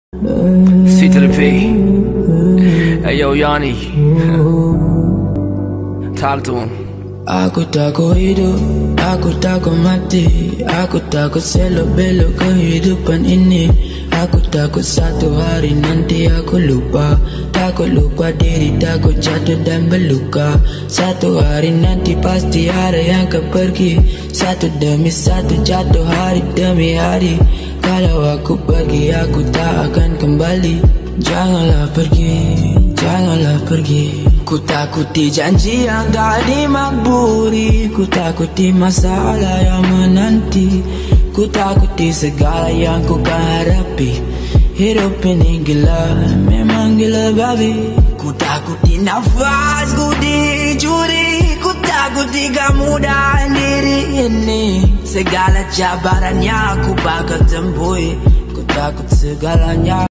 C to the P. Hey yo, Yanni. Talk to him. Aku takut hidup, aku takut mati, aku takut selok-belok kehidupan ini. Aku takut satu hari nanti aku lupa, takut lupa diri, takut jatuh dan berluka. Satu hari nanti pasti ada yang akan pergi, satu demi satu jatuh hari demi hari. Kalau aku pergi, aku tak akan kembali. Janganlah pergi, janganlah pergi. Ku takuti janji yang tak dimakburi, ku takuti masalah yang menanti, ku takuti segala yang ku kan hadapi. Hidup ini gila, memang gila babi. Ku takuti nafasku dicuri, ku takuti kemudahan diri ini. Segala cabaran yang aku bakal temui, ku takut segalanya.